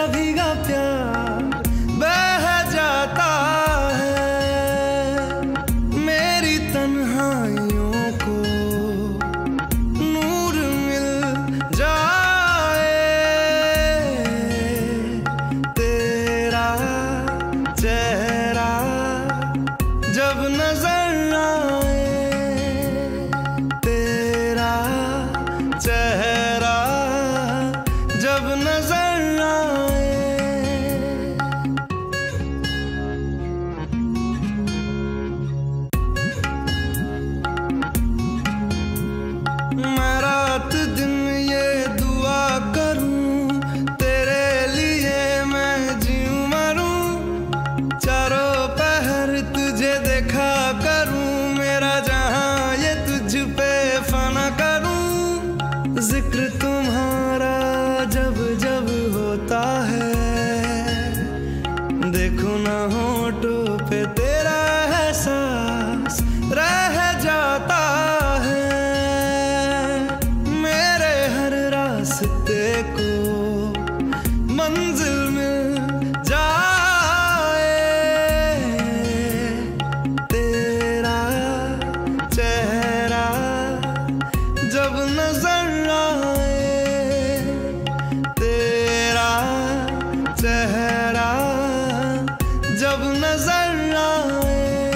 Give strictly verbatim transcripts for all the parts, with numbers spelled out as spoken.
भीगा प्यार बह जाता है। मेरी तन्हाइयों को नूर मिल जाए, तेरा चेहरा जब नजर आए, तेरा चेहरा जब नजर आए। मैं रात दिन ये दुआ करूं, तेरे लिए मैं जीऊं मरूं, चारों पहर तुझे देखा करूं, मेरा जहां ये तुझ पे फना करूं। जिक्र तुम्हारा जब जब होता है, देखो ना होठों पे तेरा एहसास रह जाता है। मेरे हर रास्ते को मंजिल मिल जाए, तेरा चेहरा जब नजर आए, तेरा चेहरा जब नजर आए।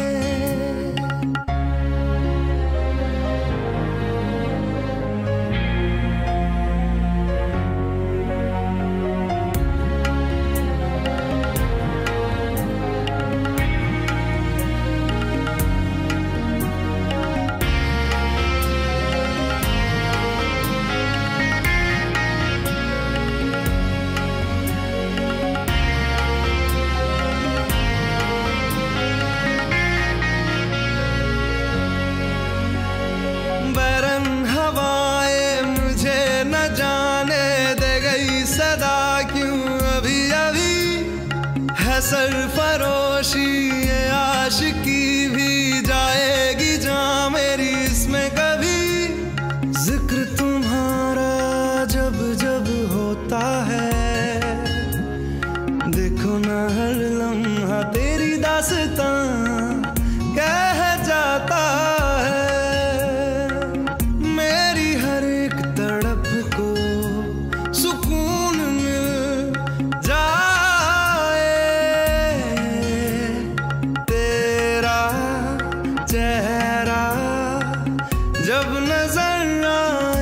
बरन हवाएं मुझे न जाने दे गई सदा क्यों अभी अभी, है सरफरोशी ये आशिकी भी जाएगी जहाँ मेरी इसमें कभी। जिक्र तुम्हारा जब जब होता है, देखो ना हर लम्हा तेरी दास्तां कह जाता है। मेरी हर एक तड़प को सुकून मिल जाए, तेरा चेहरा जब नजर आए,